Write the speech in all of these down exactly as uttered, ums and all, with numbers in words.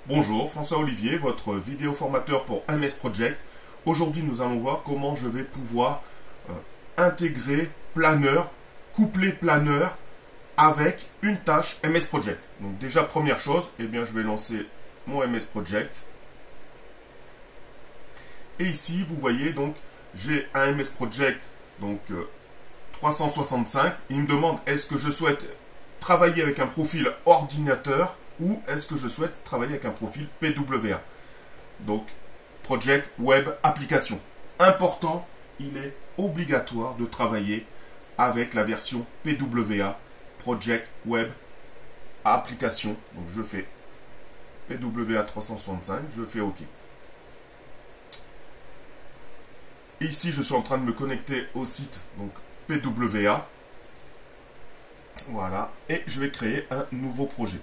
Bonjour, François Olivier, votre vidéo formateur pour M S Project. Aujourd'hui, nous allons voir comment je vais pouvoir euh, intégrer Planner, coupler Planner avec une tâche M S Project. Donc déjà, première chose, eh bien, je vais lancer mon M S Project. Et ici, vous voyez, donc, j'ai un M S Project donc euh, trois cent soixante-cinq. Il me demande est-ce que je souhaite travailler avec un profil ordinateur ou est-ce que je souhaite travailler avec un profil P W A. Donc, Project Web Application. Important, il est obligatoire de travailler avec la version P W A, Project Web Application. Donc, je fais P W A trois cent soixante-cinq, je fais OK. Ici, je suis en train de me connecter au site donc P W A. Voilà. Et je vais créer un nouveau projet.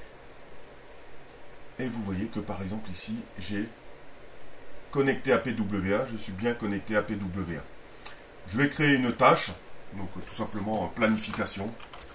Et vous voyez que par exemple ici, j'ai connecté à P W A. Je suis bien connecté à P W A. Je vais créer une tâche. Donc tout simplement planification.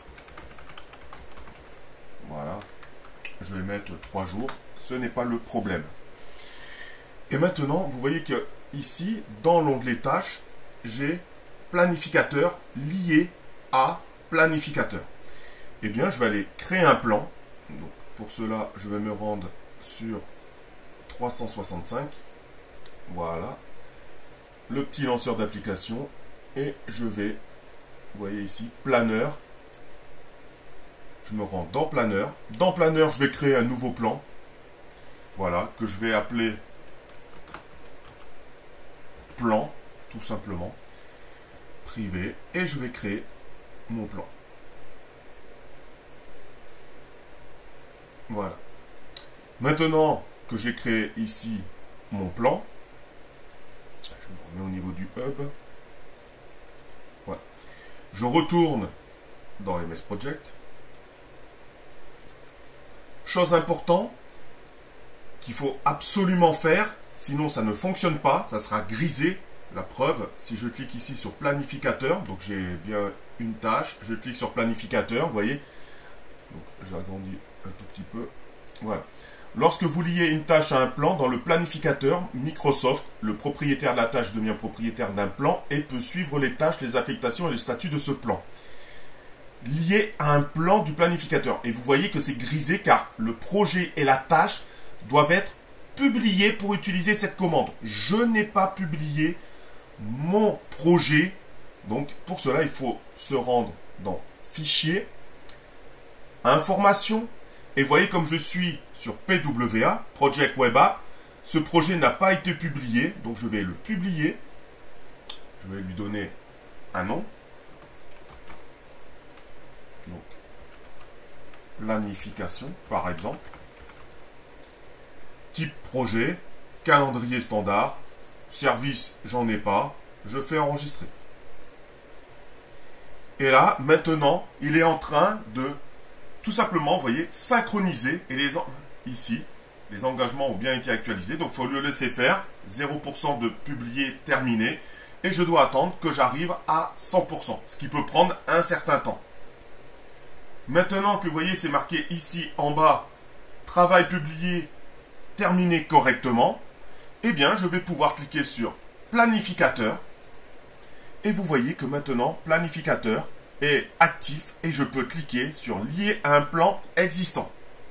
Voilà. Je vais mettre trois jours. Ce n'est pas le problème. Et maintenant, vous voyez que ici, dans l'onglet tâches, j'ai planificateur lié à planificateur. Eh bien, je vais aller créer un plan. Donc, pour cela, je vais me rendre sur trois cent soixante-cinq. Voilà. Le petit lanceur d'application. Et je vais, vous voyez ici, Planner. Je me rends dans Planner. Dans Planner, je vais créer un nouveau plan. Voilà, que je vais appeler plan, tout simplement. Privé. Et je vais créer mon plan. Voilà. Maintenant que j'ai créé ici mon plan, je me remets au niveau du hub. Voilà. Je retourne dans M S Project. Chose importante qu'il faut absolument faire, sinon ça ne fonctionne pas, ça sera grisé. La preuve, si je clique ici sur planificateur, donc j'ai bien une tâche, je clique sur planificateur, vous voyez, donc j'agrandis un tout petit peu, voilà. Lorsque vous liez une tâche à un plan, dans le planificateur, Microsoft, le propriétaire de la tâche devient propriétaire d'un plan et peut suivre les tâches, les affectations et le statut de ce plan. Lié à un plan du planificateur. Et vous voyez que c'est grisé car le projet et la tâche doivent être publiés pour utiliser cette commande. Je n'ai pas publié mon projet. Donc, pour cela, il faut se rendre dans Fichier, Informations. Et vous voyez, comme je suis sur P W A, Project Web App, ce projet n'a pas été publié. Donc, je vais le publier. Je vais lui donner un nom. Donc, planification, par exemple. Type projet, calendrier standard, service, j'en ai pas. Je fais enregistrer. Et là, maintenant, il est en train de tout simplement, vous voyez, synchroniser. Et les ici, les engagements ont bien été actualisés. Donc, il faut le laisser faire. zéro pour cent de publier terminé. Et je dois attendre que j'arrive à cent pour cent. Ce qui peut prendre un certain temps. Maintenant que vous voyez, c'est marqué ici en bas, travail publié, terminé correctement. Eh bien, je vais pouvoir cliquer sur planificateur. Et vous voyez que maintenant, planificateur est actif et je peux cliquer sur lier à un plan existant.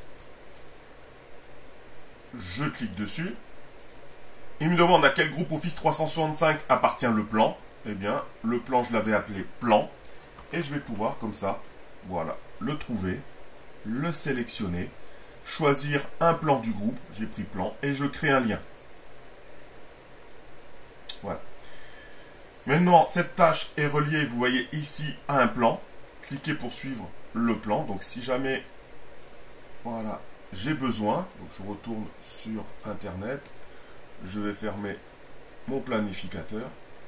Je clique dessus. Il me demande à quel groupe Office trois cent soixante-cinq appartient le plan. Eh bien, le plan, je l'avais appelé plan. Et je vais pouvoir, comme ça, voilà, le trouver, le sélectionner, choisir un plan du groupe. J'ai pris plan et je crée un lien. Voilà. Maintenant, cette tâche est reliée, vous voyez ici, à un plan. Cliquez pour suivre le plan. Donc, si jamais, voilà, j'ai besoin, donc je retourne sur Internet. Je vais fermer mon planificateur.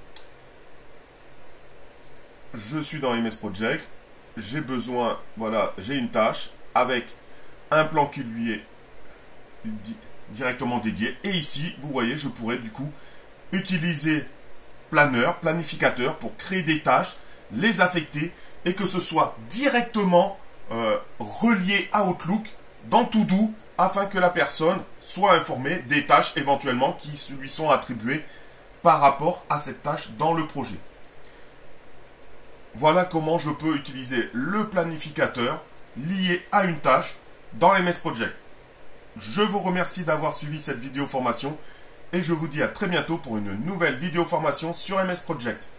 Je suis dans M S Project. J'ai besoin, voilà, j'ai une tâche avec un plan qui lui est di- directement dédié. Et ici, vous voyez, je pourrais du coup utiliser Planner, planificateur pour créer des tâches, les affecter et que ce soit directement euh, relié à Outlook dans To Do afin que la personne soit informée des tâches éventuellement qui lui sont attribuées par rapport à cette tâche dans le projet. Voilà comment je peux utiliser le planificateur lié à une tâche dans M S Project. Je vous remercie d'avoir suivi cette vidéo formation et je vous dis à très bientôt pour une nouvelle vidéo formation sur M S Project.